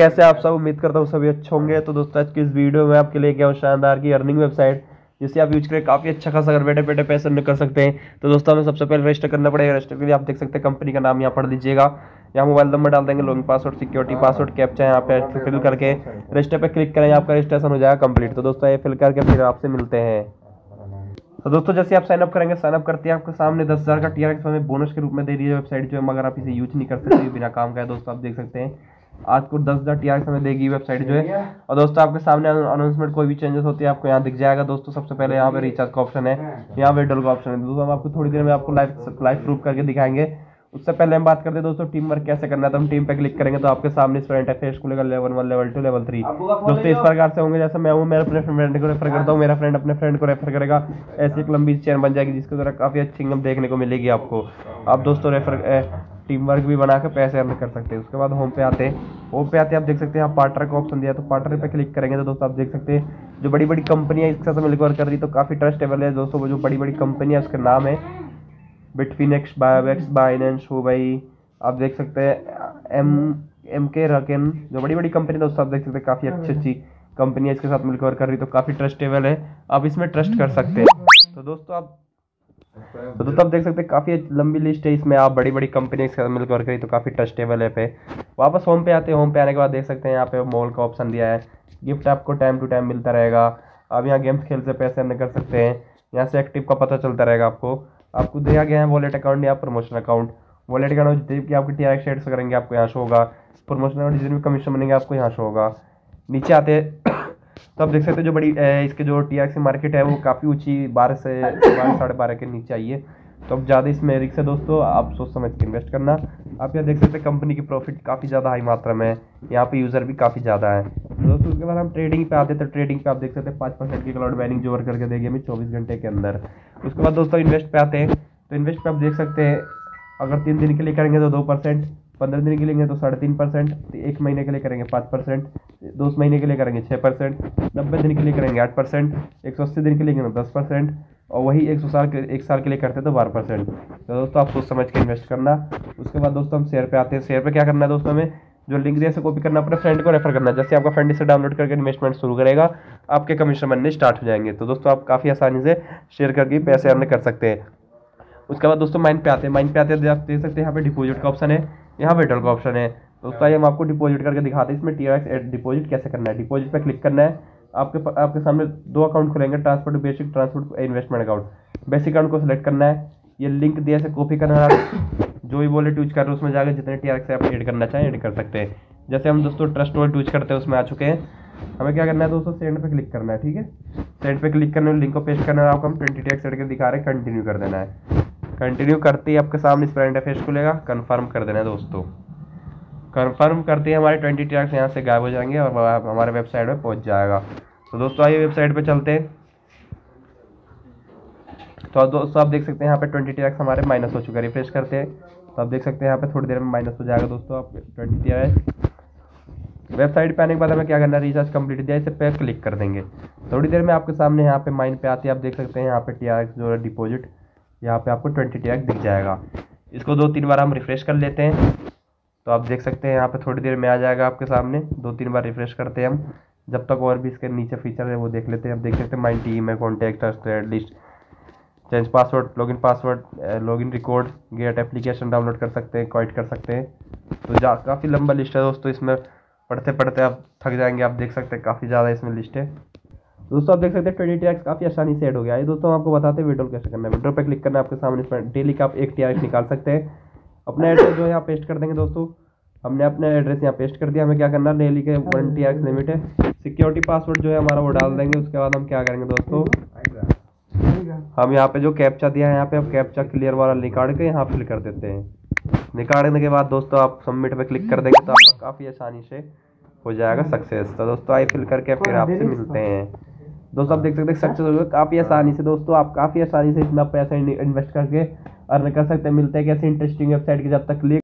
कैसे आप सब, उम्मीद करता हूँ सभी अच्छे होंगे। तो दोस्तों आज की इस वीडियो में आपके लिए क्या हूँ शानदार की अर्निंग वेबसाइट, जिसे आप यूज करके काफी अच्छा खासा घर बैठे बैठे पैसे अर्न कर सकते हैं। तो दोस्तों हमें सबसे पहले रजिस्टर करना पड़ेगा। रजिस्टर के लिए आप देख सकते हैं कंपनी का नाम यहाँ पढ़ लीजिएगा। यहाँ मोबाइल नंबर डाल देंगे, login password, security password, captcha यहाँ पे फिल करके रजिस्टर पे क्लिक करें, आपका रजिस्ट्रेशन हो जाएगा कंप्लीट। तो दोस्तों ये फिल करके फिर आपसे मिलते हैं। तो दोस्तों जैसे आप साइन अप करेंगे, साइन अप करते हैं आपके सामने 10,000 का TRX हमें बोनस के रूप में दे रही है वेबसाइट, जो है मगर आप इसे यूज नहीं कर सकते बिना काम का है। दोस्तों आप देख सकते हैं आज को 10,000 TRX हमें देगी वेबसाइट जो है। और दोस्तों आपके सामने अनाउंसमेंट कोई भी चेंजेस होती है आपको यहाँ दिख जाएगा। दोस्तों सबसे पहले यहाँ पे रिचार्ज का ऑप्शन है, यहाँ विड्रॉल का ऑप्शन है। दोस्तों हम आपको थोड़ी देर में आपको लाइव प्रूफ करके दिखाएंगे। उससे पहले हम बात करते हैं दोस्तों टीम वर्क कैसे करना है। तो हम टीम पे क्लिक करेंगे तो आपके सामने इस इंटरफेस खुलेगा, लेवल 1, लेवल 2, लेवल 3। दोस्तों इस प्रकार से होंगे, जैसे मैं हूँ, मेरे अपने फ्रेंड को रेफर करता हूँ, मेरा फ्रेंड अपने फ्रेंड को रेफर करेगा। ऐसी एक लंबी चेन बन जाएगी जिसके द्वारा काफी अच्छी इनकम देखने को मिलेगी आपको। आप दोस्तों टीम वर्क भी बना के पैसे अर्न कर सकते हैं। उसके बाद होम पे आते हैं। होम पे आते हैं आप देख सकते हैं यहाँ पार्टनर का ऑप्शन दिया, तो पार्टनर पे क्लिक करेंगे तो दोस्तों आप देख सकते हैं जो बड़ी बड़ी कंपनियां इसके साथ मिलकर कर रही, तो काफी ट्रस्टेबल है दोस्तों। वो जो बड़ी बड़ी कंपनी है उसका नाम है बिटफिनेक्स, बायोवेक्स, बाइनेंस, हुआई, आप देख सकते हैं MK रकेन, जो बड़ी बड़ी कंपनी दोस्तों आप देख सकते हैं काफी अच्छी कंपनी इसके साथ मिलकर कर रही, तो काफी ट्रस्टेबल है, आप इसमें ट्रस्ट कर सकते हैं। तो दोस्तों आप देख सकते हैं काफी लंबी लिस्ट है, इसमें आप बड़ी बड़ी कंपनी के साथ मिलकर करी, तो काफी ट्रस्टेबल है पे। वापस होम पे आते हैं। होम पे आने के बाद देख सकते हैं यहाँ पे मॉल का ऑप्शन दिया है। गिफ्ट आपको टाइम टू टाइम मिलता रहेगा। आप यहाँ गेम्स खेल से पैसे अर्न कर सकते हैं। यहाँ से एक्टिव का पता चलता रहेगा आपको दिया गया है वॉलेट अकाउंट या प्रमोशन अकाउंट। वॉलेट अकाउंट जितनी भी आपकी TRX शेयर करेंगे आपको यहाँ शो होगा। प्रमोशन अकाउंट जितने भी कमीशन बनेंगे आपको यहाँ शो होगा। नीचे आते हैं तो आप देख सकते हैं जो बड़ी इसके जो TRX मार्केट है वो काफ़ी ऊंची 12 से 12-12.5 के नीचे आई है। तो अब ज़्यादा इसमें रिस्क है दोस्तों, आप सोच समझ के इन्वेस्ट करना। आप यहाँ देख सकते हैं कंपनी की प्रॉफिट काफ़ी ज़्यादा हाई मात्रा में है, यहाँ पे यूज़र भी काफ़ी ज़्यादा है। तो दोस्तों उसके बाद हम ट्रेडिंग पे आते हैं। तो ट्रेडिंग पे आप देख सकते हैं 5% की क्लाउड माइनिंग जो वर्क करके देगी हमें 24 घंटे के अंदर। उसके बाद दोस्तों इन्वेस्ट पे आते हैं। तो इन्वेस्ट पे आप देख सकते हैं अगर 3 दिन के लिए करेंगे तो 2%, 15 दिन के लिए तो 3.5%, 1 महीने के लिए करेंगे 5%, 2 महीने के लिए करेंगे 6%, 90 दिन के लिए करेंगे 8%, 180 दिन के लिए करेंगे 10%, और वही 1 साल के लिए करते तो 12%। तो दोस्तों आप सोच समझ के इन्वेस्ट करना। उसके बाद दोस्तों हम शेयर पे आते हैं। शेयर पे क्या करना है दोस्तों, हमें जो लिंक दिया से कॉपी करना, अपने फ्रेंड को रेफर करना। जैसे आपका फ्रेंड इसे डाउनलोड करके इन्वेस्टमेंट शुरू करेगा, आपके कमीशन बनने स्टार्ट हो जाएंगे। तो दोस्तों आप काफ़ी आसानी से शेयर करके पैसे अर्न कर सकते हैं। उसके बाद दोस्तों माइंड पे आते हैं। माइंड पे आते हैं आप देख सकते हैं यहाँ पे डिपॉजिट का ऑप्शन है, यहाँ विड्रॉल का ऑप्शन है। दोस्तों ये हम आपको डिपॉजिट करके दिखाते हैं इसमें TRX डिपॉजिट कैसे करना है। डिपॉजिट पे क्लिक करना है। आपके सामने 2 अकाउंट खुलेंगे, transfer to basic, transfer to investment account. Basic account को सिलेक्ट करना है, ये लिंक दिया से कॉपी करना है, जो भी वॉलेट यूज कर रहे हैं उसमें जाकर जितने TRX आप ऐड करना चाहें ऐड कर सकते हैं। जैसे हम दोस्तों ट्रस्ट वॉलेट यूज करते हैं उसमें आ चुके हैं। हमें क्या करना है दोस्तों, सेंड पे क्लिक करना है। ठीक है, सेंड पे क्लिक करने लिंक को पेस्ट करना है। आपको हम 20 TRX ऐड कर दिखा रहे हैं, कंटिन्यू कर देना है। कंटिन्यू करते ही आपके सामने इस पर इंटरफेस खुलेगा, कंफर्म कर देना है दोस्तों। कंफर्म करते ही हमारे 20 TRX यहाँ से गायब हो जाएंगे और हमारे वेबसाइट पे पहुँच जाएगा। तो दोस्तों आइए वेबसाइट पे चलते हैं। तो दोस्तों आप देख सकते हैं यहाँ पे 20 TRX हमारे माइनस हो चुका है। रिफ्रेश करते हैं तो आप देख सकते हैं यहाँ पे थोड़ी देर में माइनस हो जाएगा दोस्तों आप 20 TRX। वेबसाइट पे आने के बाद हमें क्या करना है, रिचार्ज कंप्लीट दिया, इसे पे क्लिक कर देंगे। थोड़ी देर में आपके सामने यहाँ पे माइन पे आते हैं। आप देख सकते हैं यहाँ पे TRX जो है डिपॉजिट, यहाँ पे आपको 20 TRX दिख जाएगा। इसको 2-3 बार हम रिफ्रेश कर लेते हैं। तो आप देख सकते हैं यहाँ पे थोड़ी देर में आ जाएगा आपके सामने। 2-3 बार रिफ्रेश करते हैं हम, जब तक और भी इसके नीचे फीचर है वो देख लेते हैं। आप देख सकते हैं माइन टीम है, contact, trade list, change password, login password, login record, get application download कर सकते हैं, क्वाइट कर सकते हैं। तो काफ़ी लंबा लिस्ट है दोस्तों, इसमें पढ़ते पढ़ते आप थक जाएंगे। आप देख सकते हैं काफ़ी ज़्यादा इसमें लिस्ट है। दोस्तों आप देख सकते हैं 20 TRX काफ़ी आसानी से ऐड हो गया है। दोस्तों हम आपको बताते हैं विड्रॉल कैसे करना है। विड्रॉल पे क्लिक करना है, आपके सामने इसमें डेली का आप 1 TRX निकाल सकते हैं। अपना एड्रेस जो है यहाँ पेस्ट कर देंगे दोस्तों। हमने अपना एड्रेस यहाँ पेस्ट कर दिया। हमें क्या करना है, डेली के 1 TRX लिमिट है। सिक्योरिटी पासवर्ड जो है हमारा वो डाल देंगे। उसके बाद हम क्या करेंगे दोस्तों, हम यहाँ पे जो कैप्चा दिया है यहाँ पे अब कैप्चा क्लियर वाला निकाल के यहाँ फिल कर देते हैं। निकालने के बाद दोस्तों आप सबमिट पे क्लिक कर देंगे तो आपका काफ़ी आसानी से हो जाएगा सक्सेस। तो दोस्तों आई फिल करके फिर आपसे मिलते हैं। दोस्तों आप देख सकते हैं सक्सेस हो गया काफ़ी आसानी से। दोस्तों आप काफ़ी आसानी से इतना पैसा इन्वेस्ट करके अर्न कर सकते हैं। मिलते हैं कैसे इंटरेस्टिंग वेबसाइट की, जब तक